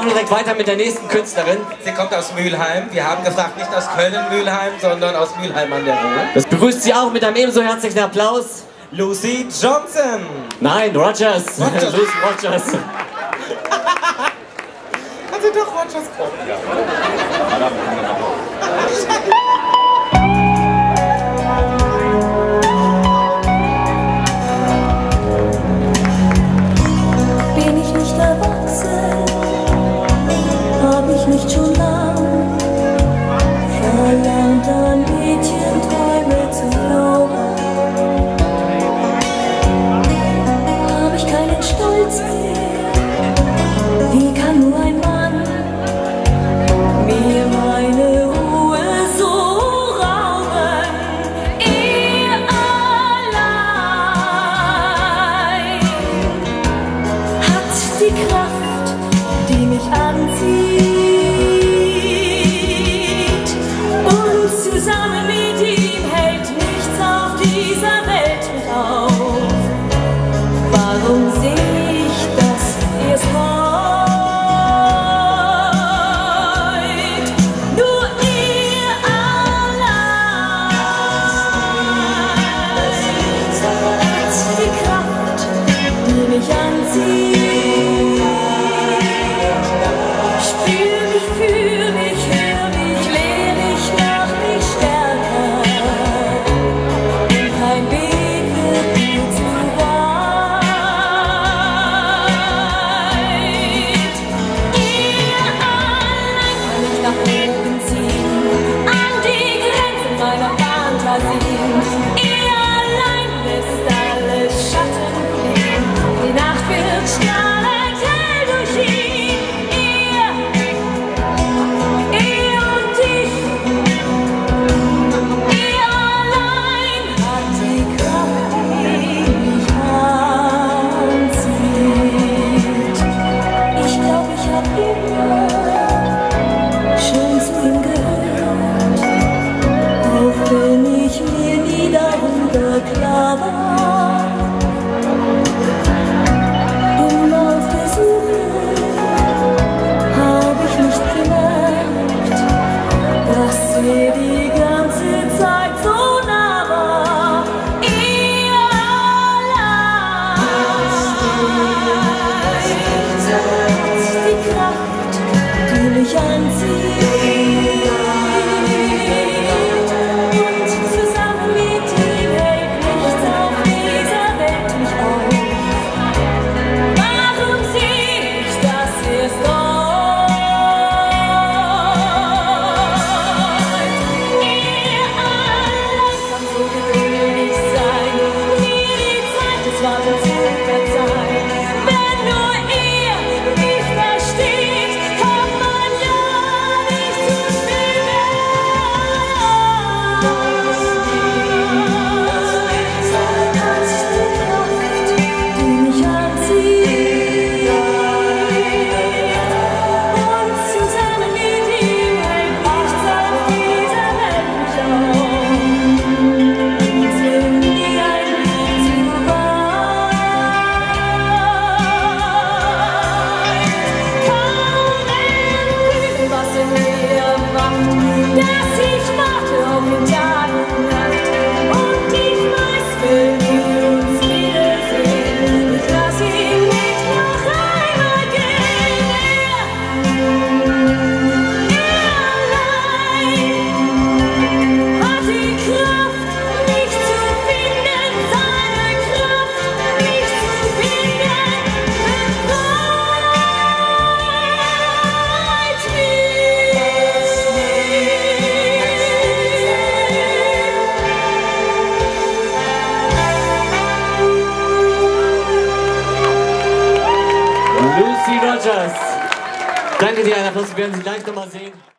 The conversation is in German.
machen direkt weiter mit der nächsten Künstlerin. Sie kommt aus Mülheim. Wir haben gefragt, nicht aus Köln-Mülheim, sondern aus Mülheim an der Ruhr. Das begrüßt sie auch mit einem ebenso herzlichen Applaus. Lucy Johnson. Nein, Rogers. Rogers. Lucy Rogers. Also doch Rogers kommt. Ja. Bin ich nicht erwachsen? Hab ich nicht schon lang verlernt, an Mädchenträume zu glauben? Hab ich keinen Stolz mehr? Wie kann nur ein Mann mir meine Ruhe so rauben? Er allein hat die Kraft, die mich anzieht, und zusammen mit ihm hält nichts auf dieser Welt mit auf. Warum sehe ich das erst heut? Nur er allein hat die Kraft, die mich anzieht. Spür mich, fühl mich, hör mich, lehr mich, mach mich stärker. Und kein Weg wird mir zu weit. Er allein kann mich nach oben ziehen, an die Grenzen meiner Fantasien. Er allein lässt alle Schatten fliehen. Die Nacht wird strahlend hell durch ihn. Er und ich. Er allein hat die Kraft, die mich anzieht. Ich glaub, ich hab immer schon zu ihm gehört, auch wenn ich mir nie darüber klar war. Immer auf der Suche hab ich nicht gemerkt, dass er die ganze Zeit so nah war. Er allein hat die Kraft, die mich anzieht. Und zusammen mit ihm hält nichts auf dieser Welt mich auf. Warum sehe ich das erst heut? Er allein kann so geduldig sein, mir die Zeit des Wartens zu verzeihen. Wenn nur er mich versteht, kommt man ja nicht zu spät. Die mich anzieht, und zusammen mit ihm hält nichts auf dieser Welt mich auf. Es wird nie ein Weg zu weit. Kaum erfüllen, was in mir erwacht, dass ich warte auf ihn Tag und Nacht. Und ich weiß, wenn wir uns wiedersehen, ich lass ihn nicht noch einmal gehen. Er allein hat die Kraft, mich zu finden, seine Kraft, mich zu finden, befreit Lucy Rogers. Danke dir, einen Applaus. Wir werden Sie gleich nochmal sehen.